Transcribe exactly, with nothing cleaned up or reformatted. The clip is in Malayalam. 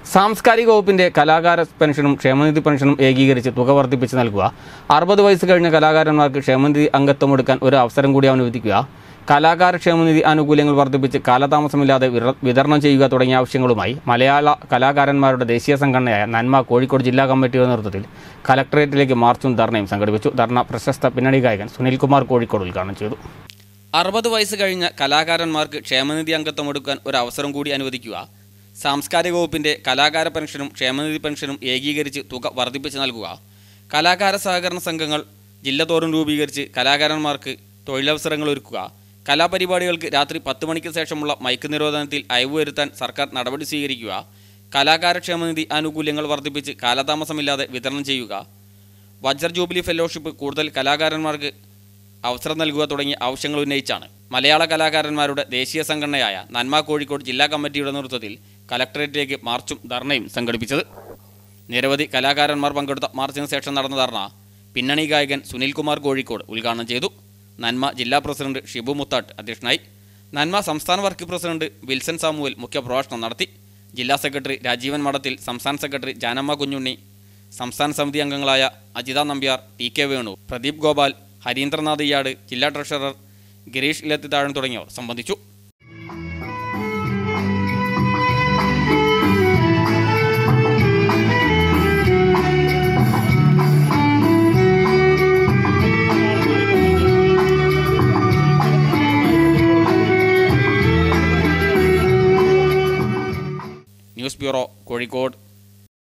സാംസ്കാരിക വകുപ്പിന്റെ കലാകാര പെൻഷനും ക്ഷേമനിധി പെൻഷനും ഏകീകരിച്ച് തുക വർദ്ധിപ്പിച്ച് നൽകുക, അറുപത് വയസ്സ് കഴിഞ്ഞ കലാകാരന്മാർക്ക് ക്ഷേമനിധി അംഗത്വം എടുക്കാൻ ഒരു അവസരം കൂടി അനുവദിക്കുക, കലാകാര ക്ഷേമനിധി ആനുകൂല്യങ്ങൾ വർദ്ധിപ്പിച്ച് കാലതാമസമില്ലാതെ വിതരണം ചെയ്യുക തുടങ്ങിയ ആവശ്യങ്ങളുമായി മലയാള കലാകാരന്മാരുടെ ദേശീയ സംഘടനയായ നന്മ കോഴിക്കോട് ജില്ലാ കമ്മിറ്റിയുടെ നേതൃത്വത്തിൽ കലക്ടറേറ്റിലേക്ക് മാർച്ചും ധർണയും സംഘടിപ്പിച്ചു. ധർണ പ്രശസ്ത പിന്നണി ഗായകൻ സുനിൽകുമാർ കോഴിക്കോട് ഉദ്ഘാടനം ചെയ്തു. അറുപത് വയസ്സ് കഴിഞ്ഞ കലാകാരന്മാർക്ക് ക്ഷേമനിധി അംഗത്വം എടുക്കാൻ ഒരു അവസരം കൂടി അനുവദിക്കുക, സാംസ്കാരിക വകുപ്പിന്റെ കലാകാര പെൻഷനും ക്ഷേമനിധി പെൻഷനും ഏകീകരിച്ച് തുക വർദ്ധിപ്പിച്ച് നൽകുക, കലാകാര സഹകരണ സംഘങ്ങൾ ജില്ലതോറും രൂപീകരിച്ച് കലാകാരന്മാർക്ക് തൊഴിലവസരങ്ങൾ ഒരുക്കുക, കലാപരിപാടികൾക്ക് രാത്രി പത്ത് മണിക്ക് ശേഷമുള്ള മൈക്ക് നിരോധനത്തിൽ അയവ് വരുത്താൻ സർക്കാർ നടപടി സ്വീകരിക്കുക, കലാകാര ക്ഷേമനിധി ആനുകൂല്യങ്ങൾ വർദ്ധിപ്പിച്ച് കാലതാമസമില്ലാതെ വിതരണം ചെയ്യുക, വജ്ര ജൂബിലി ഫെലോഷിപ്പ് കൂടുതൽ കലാകാരന്മാർക്ക് അവസരം നൽകുക തുടങ്ങിയ ആവശ്യങ്ങൾ ഉന്നയിച്ചാണ് മലയാള കലാകാരന്മാരുടെ ദേശീയ സംഘടനയായ നന്മ കോഴിക്കോട് ജില്ലാ കമ്മിറ്റിയുടെ നേതൃത്വത്തിൽ കലക്ടറേറ്റിലേക്ക് മാർച്ചും ധർണയും സംഘടിപ്പിച്ചത്. നിരവധി കലാകാരന്മാർ പങ്കെടുത്ത മാർച്ചിന് ശേഷം നടന്ന ധർണ പിന്നണി ഗായകൻ സുനിൽകുമാർ കോഴിക്കോട് ഉദ്ഘാടനം ചെയ്തു. നന്മ ജില്ലാ പ്രസിഡന്റ് ഷിബു മുത്താട്ട് അധ്യക്ഷനായി. നന്മ സംസ്ഥാന വർക്ക് പ്രസിഡന്റ് വിൽസൺ സാമുവൽ മുഖ്യപ്രഭാഷണം നടത്തി. ജില്ലാ സെക്രട്ടറി രാജീവൻ മഠത്തിൽ, സംസ്ഥാന സെക്രട്ടറി ജാനമ്മ കുഞ്ഞുണ്ണി, സംസ്ഥാന സമിതി അംഗങ്ങളായ അജിത നമ്പ്യാർ, ടി കെ വേണു, പ്രദീപ് ഗോപാൽ, ഹരീന്ദ്രനാഥ് ഇയാട്, ജില്ലാ ട്രഷറർ ഗിരീഷ് ഇലത്തിത്താഴൻ തുടങ്ങിയവർ സംബന്ധിച്ചു. News bureau, Kozhikode.